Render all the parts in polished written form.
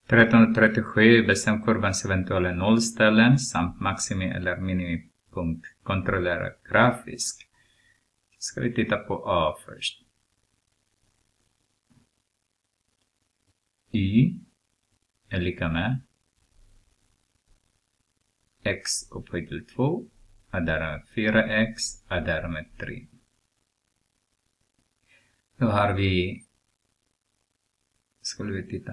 1337 bestäm kurvans eventuella nollställen samt maximi eller minimipunkt. Kontrollera grafiskt. Ska vi titta på A först. Y är lika med x upphöjt till 2 är därmed 4x är därmed 3. Då har vi, skulle vi titta,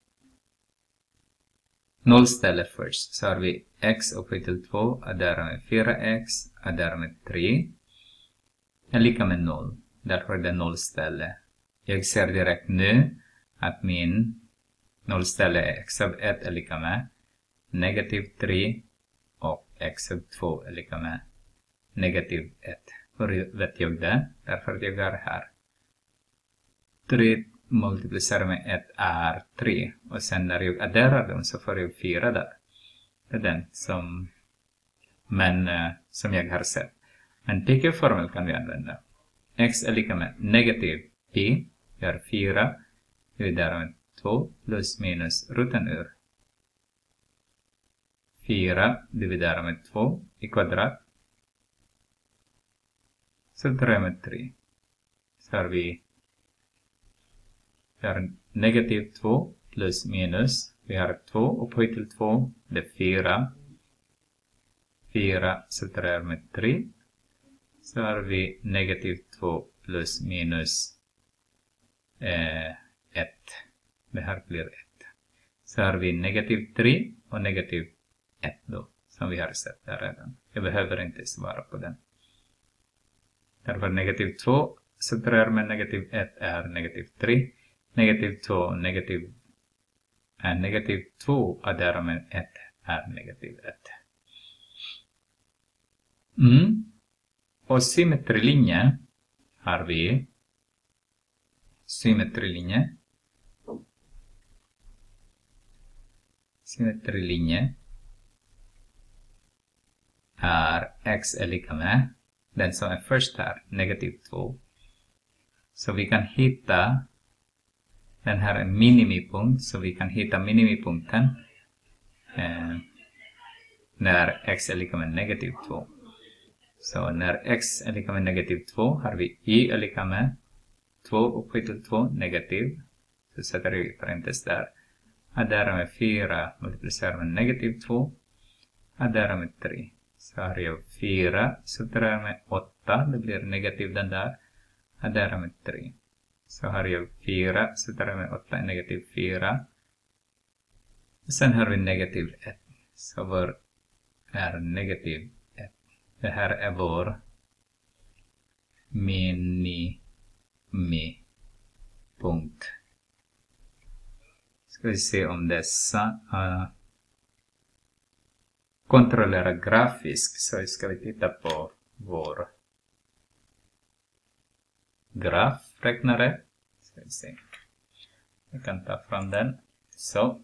nollställe först. Så har vi x upphöjt till 2 är därmed 4x är därmed 3 är lika med 0. Därför är det nollställe. Jag ser direkt nu att min nollställe är x av 1 är lika med negativ 3 och x av 2 är lika med negativ 1. Hur vet jag det? Därför att jag är här. 3 multiplicerar med 1 är 3. Och sen när jag adderar dem så får jag 4 där. Det är den som jag har sett. En TQ-formel kan vi använda. X är lika med negativ p. Det är 4 dividerat med 2 plus minus roten ur 4 dividerat med 2 i kvadrat. Så tar jag med 3. Så har vi negativ 2 plus minus. Vi har 2 upphöjt till 2. Det är 4. 4 så tar jag med 3. Så har vi negativ 2 plus minus 1. Det här blir 1. Så har vi negativ 3 och negativ 1 då. Som vi har sett där redan. Jag behöver inte svara på den. Därför negativ 2 så tar jag med negativ 1 är negativ 3. Negativ 2 negativ 2 är därmed 1 är negativ 1. Och symmetrilinje har vi symmetrilinje är x är lika med den som är först här, negativ 2. Så vi kan hitta den här en minimipunkt, så vi kan hitta minimipunkten när x är lika med negativ 2. Så när x är lika med negativ 2 har vi y är lika med 2 upphöjt till 2 negativ. Så sätter vi parentes där. Är därmed 4 multiplicerar med negativ 2. Är därmed 3. Så har jag 4 så tar jag med 8. Det blir negativ den där. Är därmed 3. Så har jag 4 så tar jag med 8 är negativ 4. Och sen har vi negativ 1. Så vår är negativ 1. Det här är vår minimipunkt. Ska vi se om dessa kontrollera grafiskt. Så ska vi titta på vår grafräknare. Ska vi se. Jag kan ta fram den. Så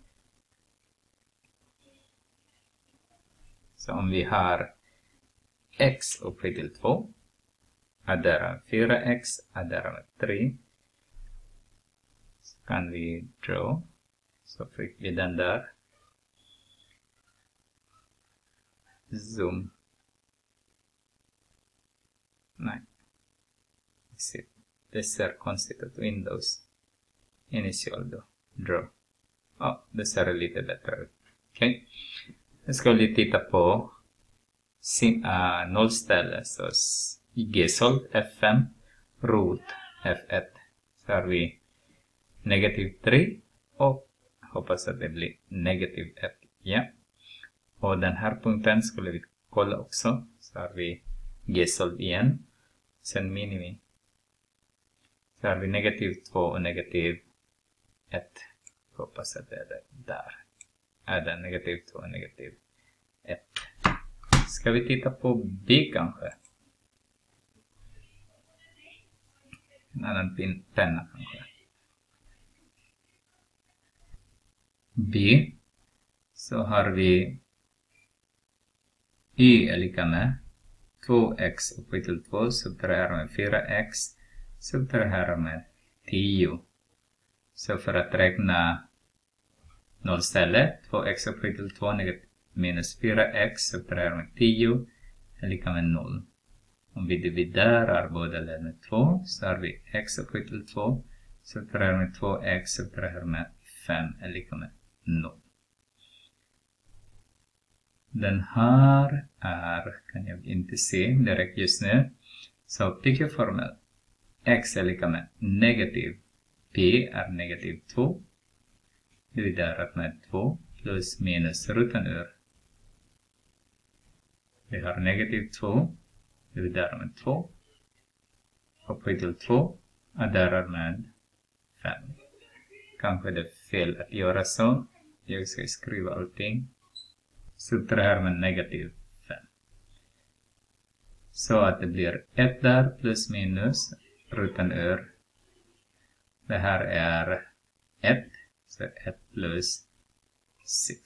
om vi har x upphöjt till 2. Addera 4x, addera med 3. Så kan vi draw. Så fick vi den där. Zoom. Nej. Det ser konstigt ut. Windows. Initial då. Draw. Det ser lite bättre ut. Okej. Nu ska vi titta på nollställe. Så G-sold F5. Rot F1. Så har vi negativ 3. Och hoppas att det blir negativ 1. Ja. Och den här punkten skulle vi kolla också. Så har vi G-sold igen. Sen minimi. Så har vi negativ 2 och negativ 1. Hoppas att det är det där. Är det negativ 2 och negativ 1. Ska vi titta på B kanske? En annan penna kanske. B. Så har vi y är lika med 2x upphöjt till 2 subtraherar med 4x subtraherar med 10. Så för att räkna nollställe. 2x upphöjt till 2 minus 4x subtraherar med 10 är lika med 0. Om vi dividerar båda led med 2 så har vi x upphöjt till 2 subtraherar med 2x subtraherar med 5 är lika med 0. Den här kan jag inte se direkt just nu. Så PQ-formel. X är lika med negativ. P är negativ 2. Dividerat med 2 plus minus roten ur. Vi har negativ 2. Dividerar med 2. Upphöjt till 2. Adderar med 5. Kanske det är fel att göra så. Jag ska skriva allting. Subtraherar med negativ 5. Så att det blir 1 där plus minus roten ur. Det här är 1. Så 1 plus 6.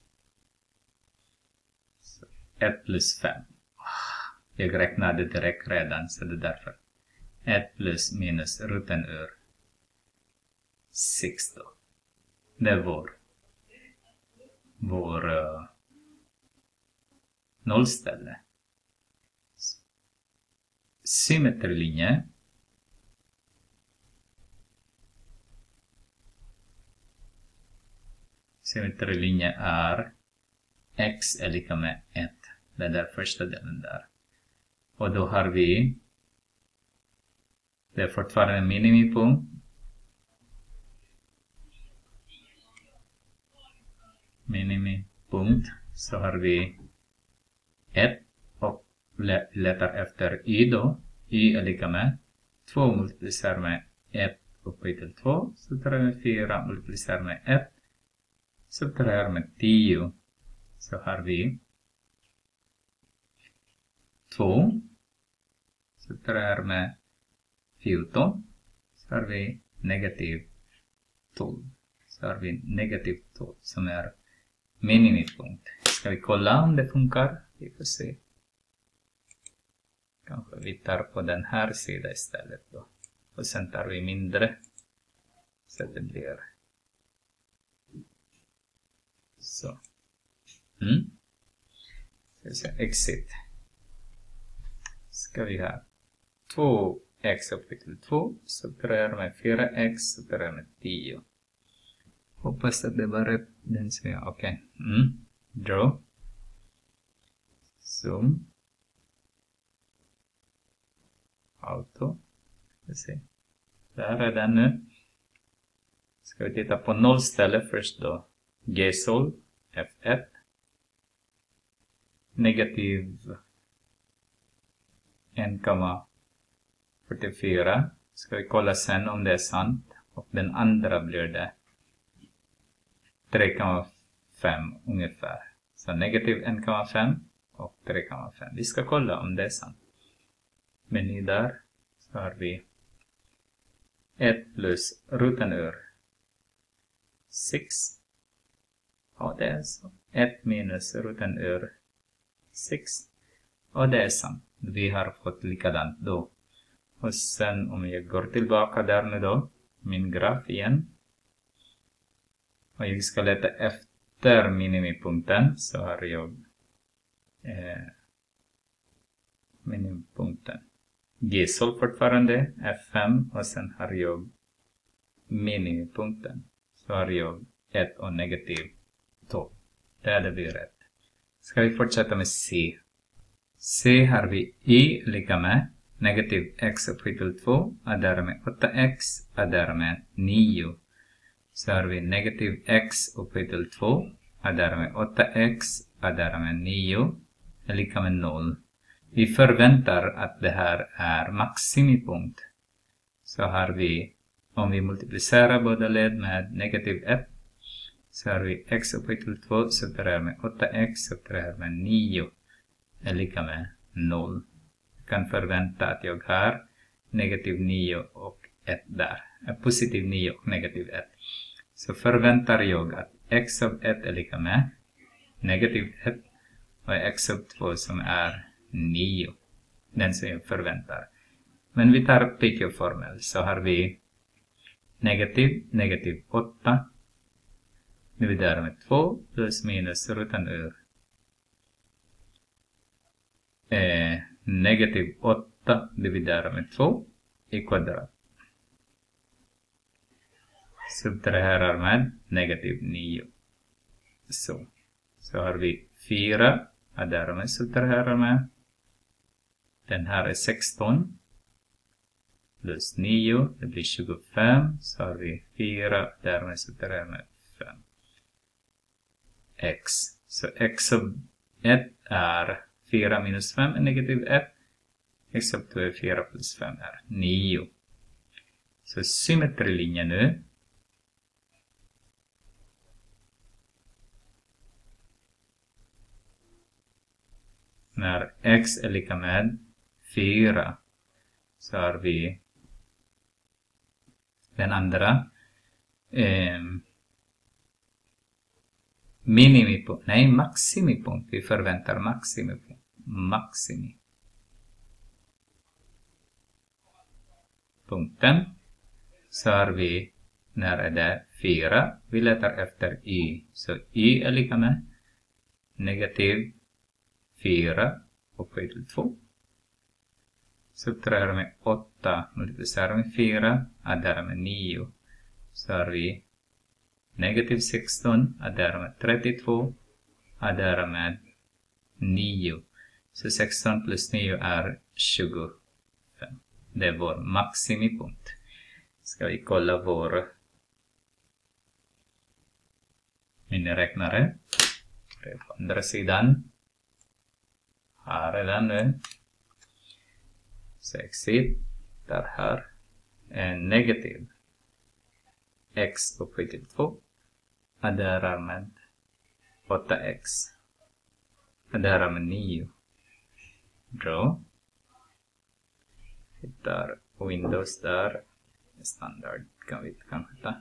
Så 1 plus 5. Jag räknade direkt redan så det är därför. 1 plus minus roten ur 6 då. Det är vår nollställe. Symmetrilinje. Symmetrilinje är x är lika med 1. Den där första delen där. Och då har vi det är fortfarande en minimipunkt. Minimipunkt. Så har vi 1 och letar efter y då. Y är lika med 2 multiplicerar med 1 upphöjt till 2. Subtraherar med 4 multiplicerar med 1. Subtraherar med 10. Så har vi 2. Subtraherar med 14. Så har vi negativ 12. Så har vi negativ 12 som är minimipunkt. Ska vi kolla om det funkar? Vi får se. Kanske vi tar på den här sidan istället då. Och sen tar vi mindre. Så det blir så. Så exit. Ska vi ha 2x upphöjt till 2. Subtraherar med 4x. Subtraherar med 10. Hoppas att det var rätt. Den ser jag. Okej. Draw. Zoom. Auto. Vi ser. Där är den nu. Ska vi titta på nollställe först då. G-sol. F1. Negativ 1,44. Ska vi kolla sen om det är sant. Och den andra blir det 3,5 ungefär. Så negativ 1,5 och 3,5. Vi ska kolla om det är sant. Men i där så har vi 1 plus roten ur 6. Ja, det är så. 1 minus roten ur 6. Och det är sant. Vi har fått likadant då. Och sen om jag går tillbaka där nu då. Min graf igen. Och jag ska leta efter minimipunkten. Så har jag minimipunkten. G-sol fortfarande. F5. Och sen har jag minimipunkten. Så har jag 1 och negativ 12. Det blir rätt. Ska vi fortsätta med C. C har vi y lika med negativ x upphöjt till 2. Addera med 8x. Addera med 9. Så har vi negativ x upphöjt till 2. Addera med 8x. Addera med 9. Är lika med 0. Vi förväntar att det här är maximipunkt. Så har vi, om vi multiplicerar båda led med negativ 1. Så har vi x upphöjt till 2. Subtraherar med 8x. Subtraherar med 9. Är lika med 0. Jag kan förvänta att jag har negativ 9 och 1 där. Positiv 9 och negativ 1. Så förväntar jag att x av 1 är lika med negativ 1 och x av 2 som är 9. Den som jag förväntar. Men vi tar PQ-formel så har vi negativ 8 dividerar med 2 plus minus rutan ur negativ 8 dividerar med 2 i kvadrat. Subtraherar med negativ 9. Så har vi 4. Adderar med subtraherar med. Den här är 16. Plus 9. Det blir 25. Så har vi 4. Därmed subtraherar med 5. X. Så x av 1 är 4 minus 5 är negativ 1. X av 2 är 4 plus 5 är 9. Så symmetrilinjen nu. När x är lika med 4 så har vi den andra minimipunkt, nej maximipunkt. Vi förväntar maximipunkt. Maximipunkten. Så har vi, när är det 4, vi letar efter y. Så y är lika med negativ 4 upphöjt till 2. Subtraherar med 8, multiplicerar med 4, adderar med 9. Så har vi negativ 16, adderar med 32, adderar med 9. Så 16 plus 9 är 25. Det är vår maximipunkt. Ska vi kolla vår miniräknare. På andra sidan. Här är den nu. Så exit. Där här. En negativ. X upphöjt till 2. Adderar med 8x. Adderar med 9. Bra. Hittar Windows där. Standard kan vi kanske ta.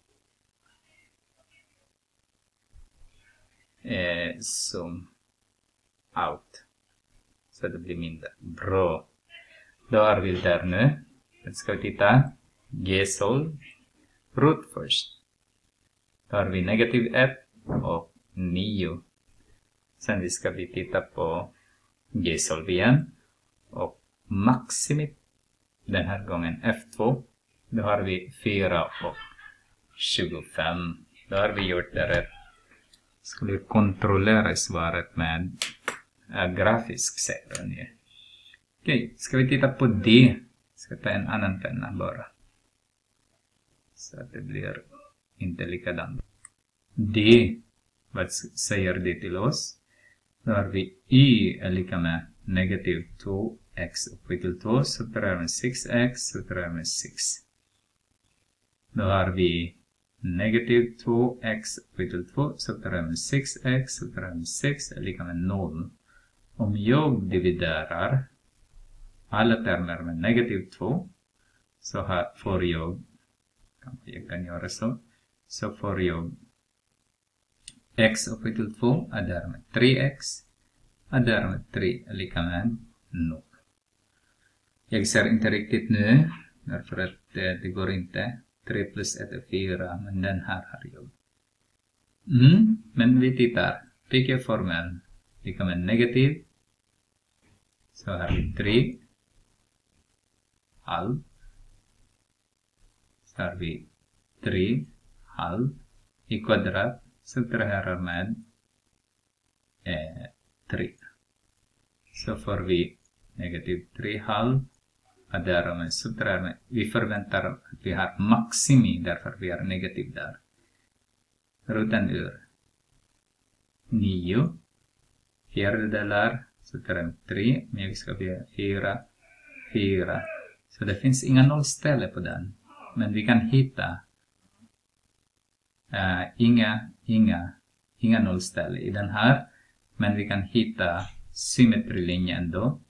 Zoom out. Så det blir mindre. Bra. Då är vi där nu. Nu ska vi titta. G-solv. Root först. Då har vi negativ 1 och 9. Sen vi ska vi titta på G-solv igen. Och maximit. Den här gången F2. Då har vi 4 och 25. Då har vi gjort det rätt. Skulle kontrollera svaret med grafisk sätt. Okej, ska vi titta på D. Ska ta en annan penna bara. Så att det blir inte likadant. D. Vad säger det till oss? Då har vi Y är lika med negativ 2x upphöjt till 2. Subtraherar med 6x. Subtraherar med 6. Då har vi negativ 2x upphöjt till 2. Subtraherar med 6x. Subtraherar med 6 är lika med 0. Om jag dividerar alla termer med negativ 2 så här får jag, kanske jag kan göra så får jag x upphöjt till 2 adderar med 3x adderar med 3 är lika med 0. Jag ser inte riktigt nu därför att det går inte. 3 plus 1 är 4 men den här har jag. Men vi tittar. PK-formeln lika med negativ. Så här vi 3 halv. Så har vi 3 halv i kvadrat. Subtraherar med 3. Så får vi negativ 3 halv. Adderar med subtraherar med. Vi förväntar att vi har maximi därför vi har negativ där. Rutan ur 9. Fjärdedelar. Subtraherar med 3. Men jag ska bli 4. 4. Så det finns inga nollställe på den. Men vi kan hitta inga nollställe i den här. Men vi kan hitta symmetrilinjen då.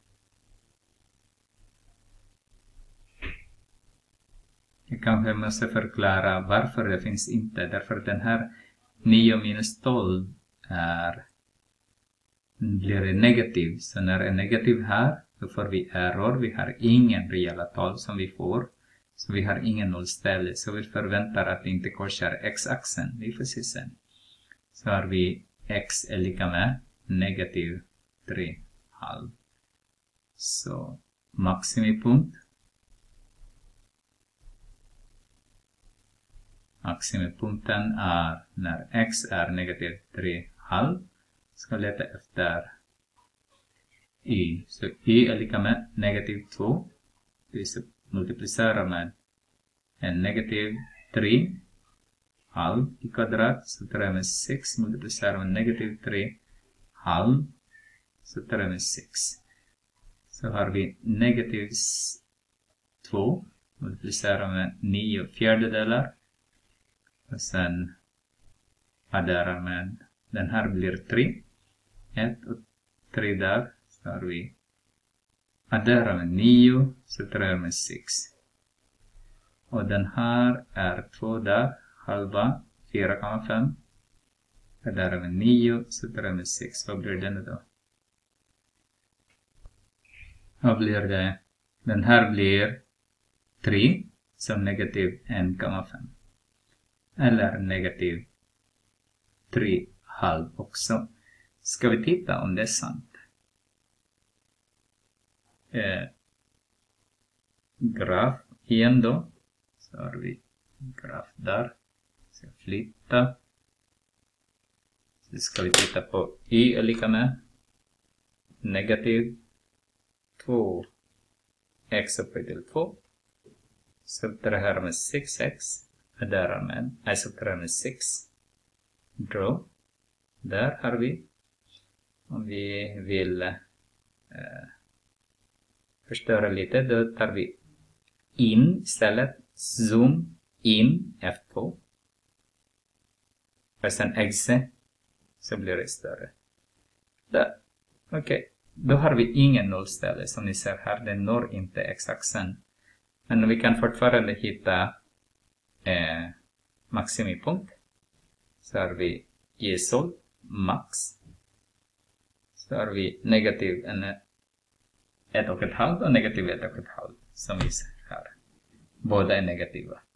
Jag kanske måste förklara varför det finns inte. Därför att den här 9 minus 12 blir negativ. Så när det är negativ här, då får vi error. Vi har ingen reella tal som vi får. Så vi har ingen nollställe. Så vi förväntar att det inte korsar x-axeln. Vi får se sen. Så har vi x är lika med negativ 3,5. Så maximipunkt. Maximipunkten är när x är negativ 3,5. Ska leta efter y. Så y är lika med negativ 2. Vi multiplicerar med en negativ 3,5 i kvadrat. Så tar jag med 6. Multiplicerar med negativ 3,5. Så tar jag med 6. Så har vi negativ 2. Multiplicerar med 9 fjärdedelar. Och sen adderar med den här blir 3. 1 och 3 där. Så har vi adderar med 9. Så tar jag med 6. Och den här är 2 där. Halva 4,5. Adderar med 9. Så tar jag med 6. Vad blir den då? Vad blir det? Den här blir 3 som negativ 1,5. Eller negativ 3,5 också. Ska vi titta om det är sant? Graf igen då. Så har vi graf där. Så flytta. Så ska vi titta på y är lika med negativ 2 x upphöjt till 2. Subtraherar med 6x. Adderar med, subtraherar med 6. Draw. Där har vi. Om vi vill förstöra lite, då tar vi in istället. Zoom in F2. Och sen exe. Så blir det större. Där. Okej. Då har vi ingen nollställe som ni ser här. Den når inte x-axeln. Men vi kan fortfarande hitta maximipunkt. Så har vi J-sol, max. Så har vi negativ 1,5 och negativ 1,5 som vi ser här. Båda är negativa.